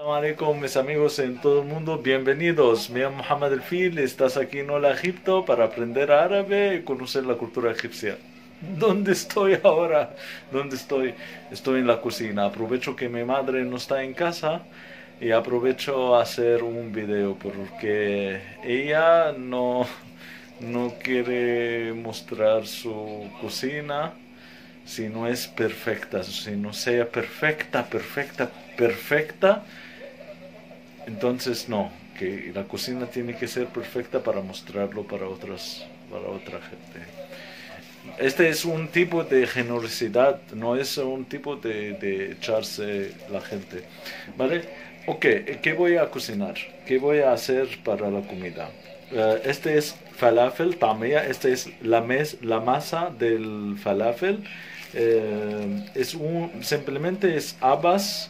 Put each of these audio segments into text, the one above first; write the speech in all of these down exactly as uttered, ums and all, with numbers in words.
Alaikum, mis amigos en todo el mundo, bienvenidos. Me llamo Mohammed El Fil, estás aquí en Hola Egipto para aprender árabe y conocer la cultura egipcia. ¿Dónde estoy ahora? ¿Dónde estoy? Estoy en la cocina. Aprovecho que mi madre no está en casa y aprovecho a hacer un video porque ella no, no quiere mostrar su cocina si no es perfecta, si no sea perfecta, perfecta, perfecta. Entonces no, que la cocina tiene que ser perfecta para mostrarlo para otras, para otra gente. Este es un tipo de generosidad, no es un tipo de, de echarse la gente. ¿Vale? Ok, ¿qué voy a cocinar? ¿Qué voy a hacer para la comida? Uh, este es falafel, tamia, esta es la, mes, la masa del falafel. Uh, es un, simplemente es habas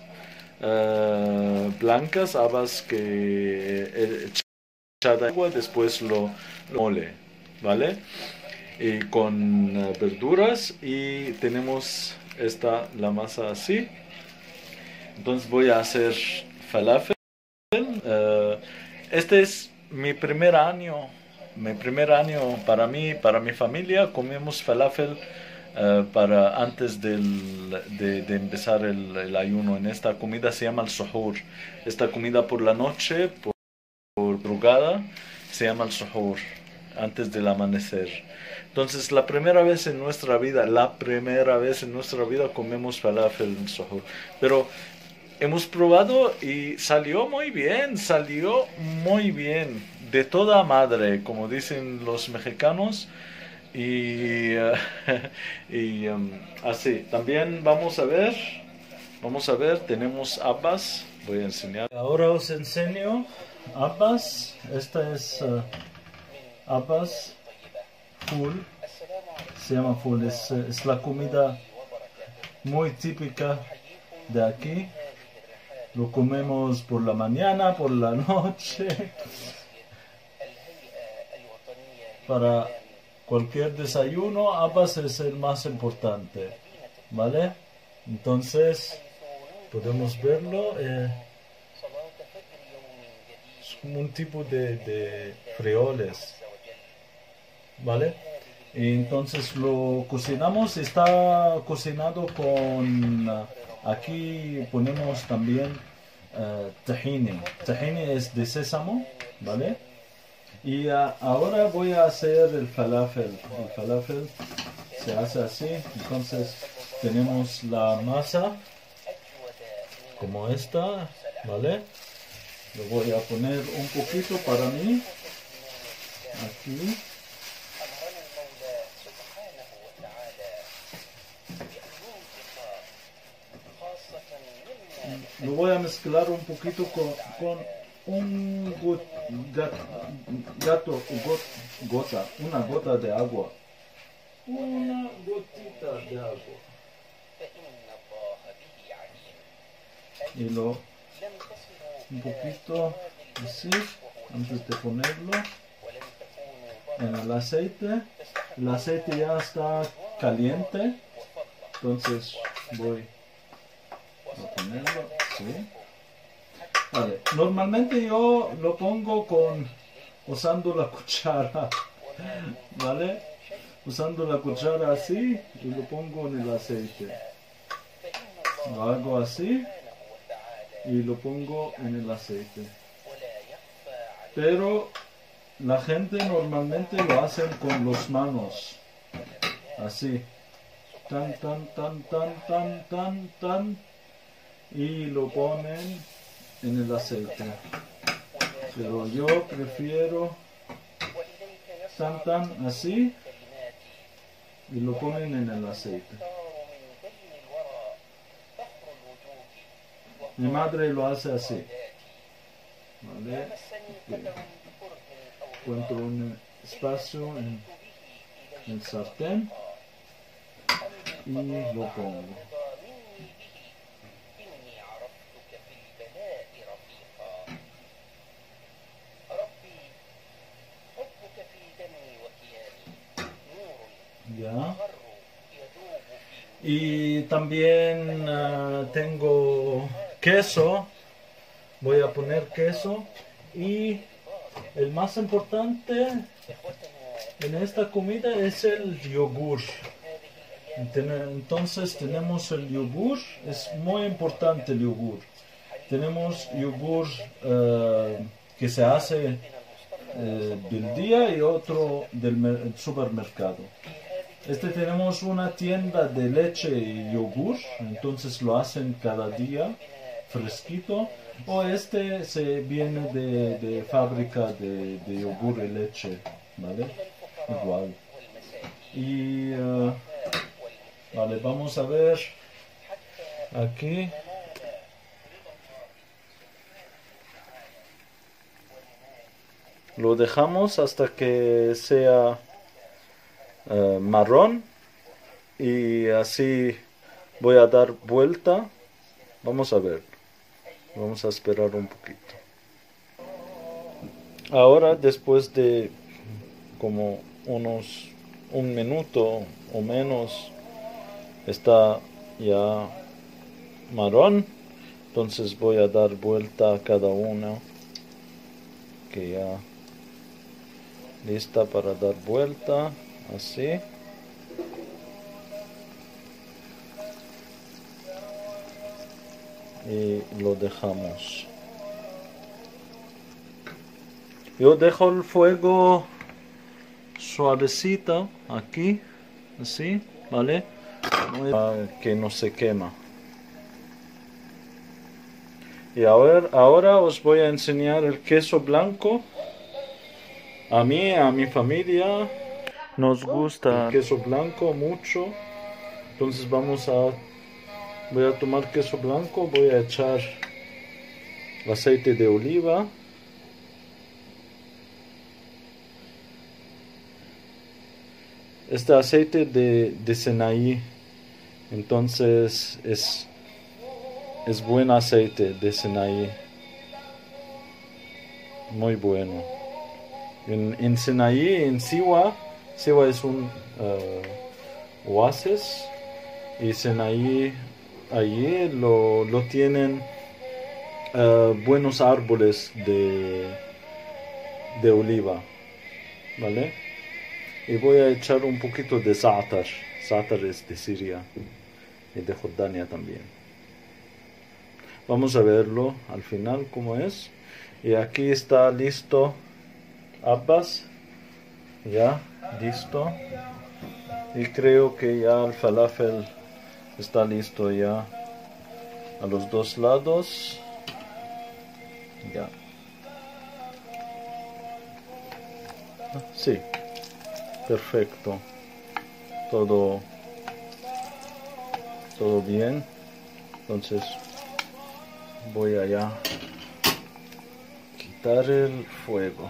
uh, blancas, habas que eh, echada agua, después lo, lo mole, ¿vale? Y con uh, verduras y tenemos esta la masa así. Entonces voy a hacer falafel. Uh, este es mi primer año, mi primer año para mí, para mi familia, comemos falafel uh, para antes del, de, de empezar el, el ayuno. En esta comida se llama el suhoor. Esta comida por la noche, por, por madrugada, se llama el suhoor, antes del amanecer. Entonces, la primera vez en nuestra vida, la primera vez en nuestra vida comemos falafel en suhoor. Pero hemos probado y salió muy bien, salió muy bien, de toda madre, como dicen los mexicanos. Y, uh, y um, así, también vamos a ver, vamos a ver, tenemos habas, voy a enseñar. Ahora os enseño habas, esta es uh, habas full, se llama full, es, es la comida muy típica de aquí. Lo comemos por la mañana, por la noche, para cualquier desayuno, habas es el más importante, ¿vale? Entonces, podemos verlo, eh, es como un tipo de, de frijoles, ¿vale? Y entonces lo cocinamos, está cocinado con, aquí ponemos también uh, tahini. Tahini es de sésamo, ¿vale? Y uh, ahora voy a hacer el falafel. El falafel se hace así, entonces tenemos la masa como esta, ¿vale? Lo voy a poner un poquito para mí, aquí. Lo voy a mezclar un poquito con, con un got, gat, gato, got, gota, una gota de agua. Una gotita de agua. Y lo, un poquito así, antes de ponerlo en el aceite. El aceite ya está caliente, entonces voy a ponerlo, sí. Vale, normalmente yo lo pongo con usando la cuchara, ¿vale? Usando la cuchara así y lo pongo en el aceite. Lo hago así y lo pongo en el aceite. Pero la gente normalmente lo hacen con las manos, así, tan, tan, tan, tan, tan, tan, tan, y lo ponen en el aceite. Pero yo prefiero tan, tan, así, y lo ponen en el aceite. Mi madre lo hace así, ¿vale? Encuentro un espacio en el sartén y lo pongo. Ya. Y también uh, tengo queso, voy a poner queso y el más importante en esta comida es el yogur. Entonces tenemos el yogur, es muy importante el yogur. Tenemos yogur uh, que se hace uh, del día y otro del supermercado. Este tenemos una tienda de leche y yogur, entonces lo hacen cada día fresquito. O este se viene de, de fábrica de, de yogur y leche, ¿vale? Igual. Y uh, vale, vamos a ver aquí. Lo dejamos hasta que sea uh, marrón y así voy a dar vuelta. Vamos a ver. Vamos a esperar un poquito. Ahora, después de como unos un minuto o menos, está ya marrón. Entonces voy a dar vuelta a cada uno que ya lista para dar vuelta, así. Y lo dejamos. Yo dejo el fuego suavecito aquí, así, ¿vale? Para que no se quema. Y ahora, ahora os voy a enseñar el queso blanco. A mí, a mi familia, nos gusta el queso blanco mucho. Entonces vamos a... Voy a tomar queso blanco, voy a echar aceite de oliva. Este aceite de, de Sinaí, entonces es, es buen aceite de Sinaí. Muy bueno. En, en Sinaí, en Siwa, Siwa es un uh, oasis y Sinaí allí lo, lo tienen uh, buenos árboles de, de oliva, ¿vale? Y voy a echar un poquito de za'atar. Za'atar es de Siria y de Jordania también. Vamos a verlo al final cómo es. Y aquí está listo Abbas, ya listo. Y creo que ya el falafel está listo ya a los dos lados. Ya. Sí, perfecto. Todo, todo bien. Entonces voy allá a quitar el fuego.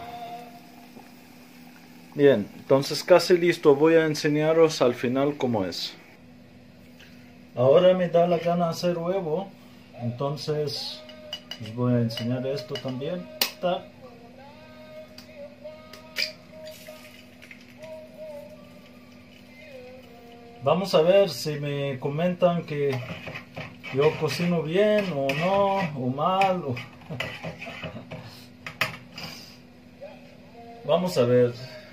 Bien, entonces casi listo. Voy a enseñaros al final cómo es. Ahora me da la gana hacer huevo, entonces les voy a enseñar esto también. Ta. Vamos a ver si me comentan que yo cocino bien o no, o mal. O... Vamos a ver.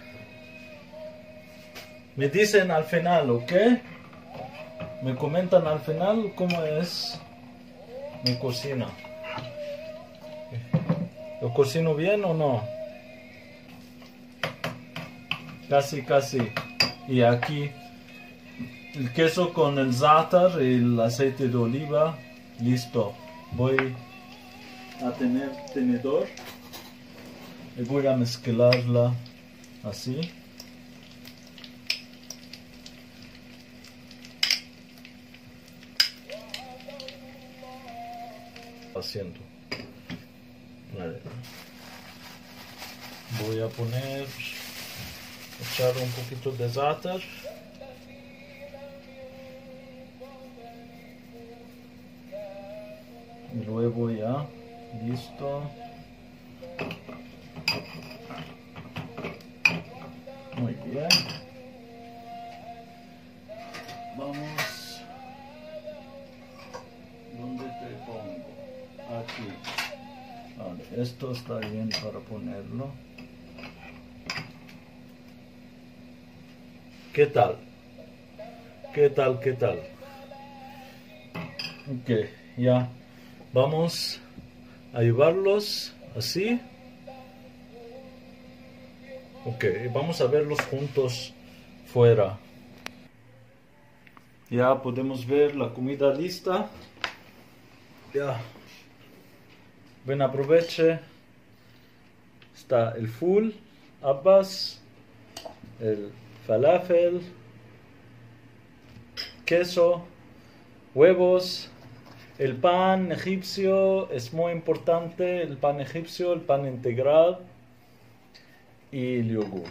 Me dicen al final, ¿ok? Me comentan al final cómo es mi cocina. ¿Lo cocino bien o no? Casi, casi. Y aquí el queso con el za'atar y el aceite de oliva. Listo. Voy a tener tenedor y voy a mezclarla así. Haciendo. Vale. Voy a poner, echar un poquito de za'atar. Y luego ya, listo. Muy bien. Vamos. ¿Dónde te pongo? Aquí. Vale, esto está bien para ponerlo. ¿Qué tal? ¿Qué tal? ¿Qué tal? Ok, ya. Vamos a llevarlos así. Ok, vamos a verlos juntos fuera. Ya podemos ver la comida lista. Ya. Buen aproveche. Está el full, habas, el falafel, queso, huevos, el pan egipcio es muy importante, el pan egipcio, el pan integral y el yogur.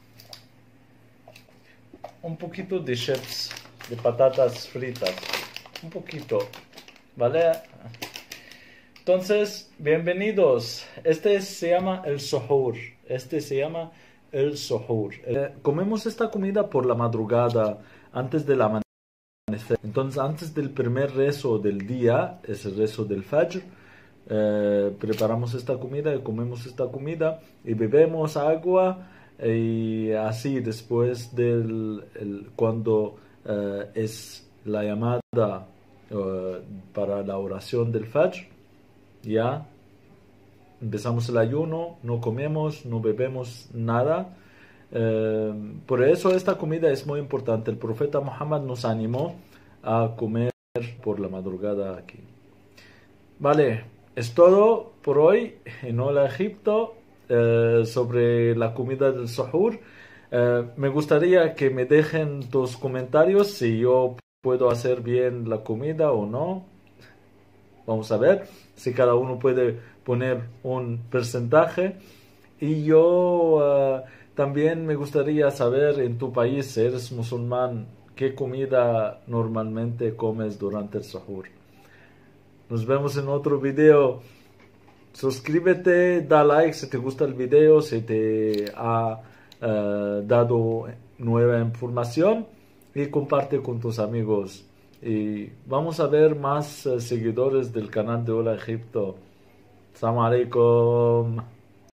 Un poquito de chips, de patatas fritas, un poquito, ¿vale? Entonces, bienvenidos. Este se llama el suhoor. Este se llama el suhoor. Eh, comemos esta comida por la madrugada, antes del amanecer. Entonces, antes del primer rezo del día, es el rezo del Fajr, eh, preparamos esta comida y comemos esta comida y bebemos agua y así después del el, cuando eh, es la llamada uh, para la oración del Fajr. Ya empezamos el ayuno, no comemos, no bebemos nada. Eh, por eso esta comida es muy importante. El profeta Muhammad nos animó a comer por la madrugada aquí. Vale, es todo por hoy en Hola Egipto eh, sobre la comida del suhoor. Eh, me gustaría que me dejen tus comentarios si yo puedo hacer bien la comida o no. Vamos a ver si cada uno puede poner un porcentaje. Y yo uh, también me gustaría saber en tu país, si eres musulmán, qué comida normalmente comes durante el suhoor. Nos vemos en otro video. Suscríbete, da like si te gusta el video, si te ha uh, dado nueva información y comparte con tus amigos. Y vamos a ver más uh, seguidores del canal de Hola Egipto. Assalamu alaikum.